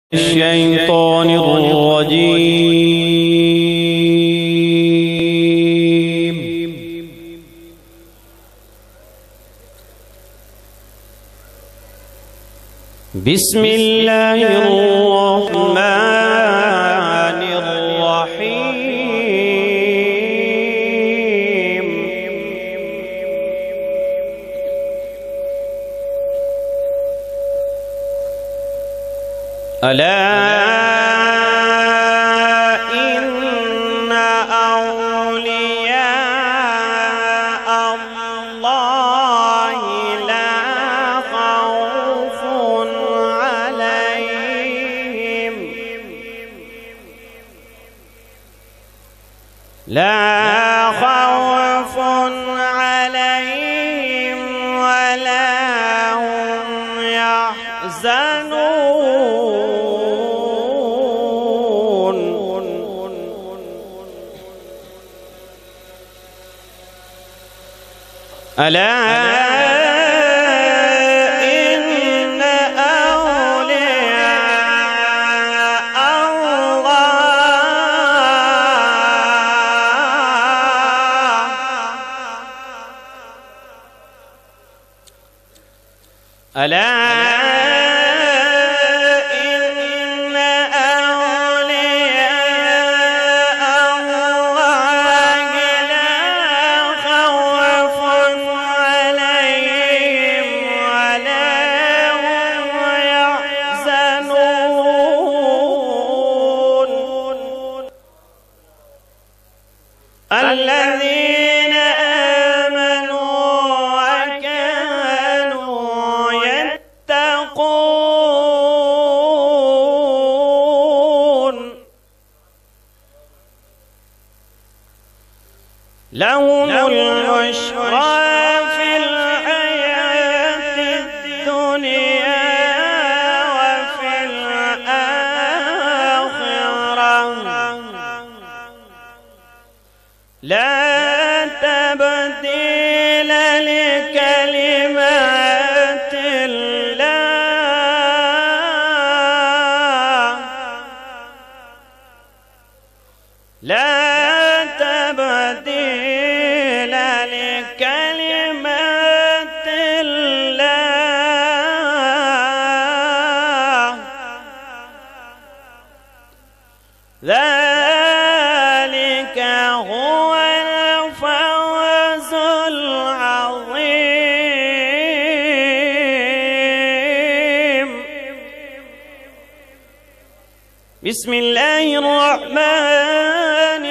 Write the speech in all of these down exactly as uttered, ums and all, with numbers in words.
الشيطان الرجيم. بسم الله الرحمن الرحيم. ألا إن أولياء الله لا خوف عليهم لا خوف عليهم ولا هم يحزنون. ألا إن أولياء الله ألا إن أولياء الله لا خوف عليهم ولا هم يحزنون. الذين آمنوا وكانوا يتقون لهم البشرى في الحياة الدنيا وفي الآخرة لا تبديل لكلمات الله لا تبديل لكلمات الله ذلك هو الفوز العظيم. بسم الله الرحمن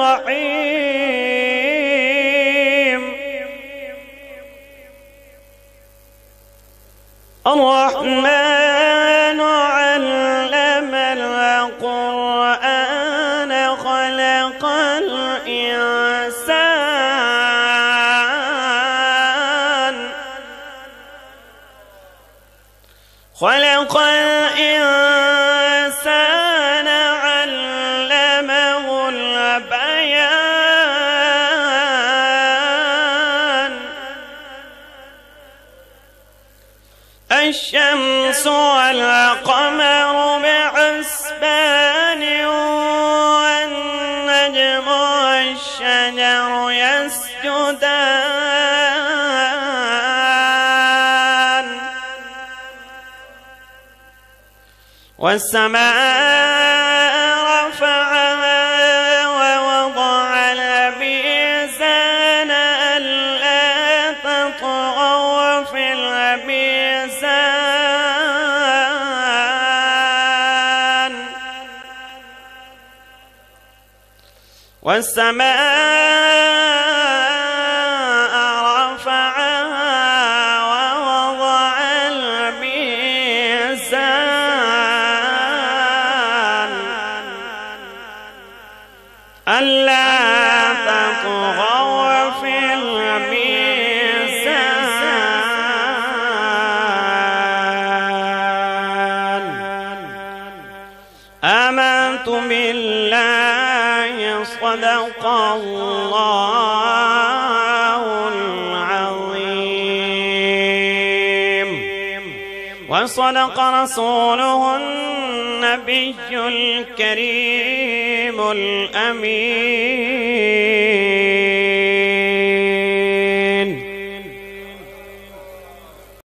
الرحيم. الرحمن علم القرآن خلق الإنسان خلق الإنسان علمه البيان. الشمس والقمر بحسبان والنجم والشجر يسجدان والسماء رفعها ووضع الميزان ألا تطغوا في الميزان والسماء رفعها ووضع الميزان ألا تطغوا في الميزان. آمنت بالله صدق الله العظيم. وصدق رسوله النبي الكريم الأمين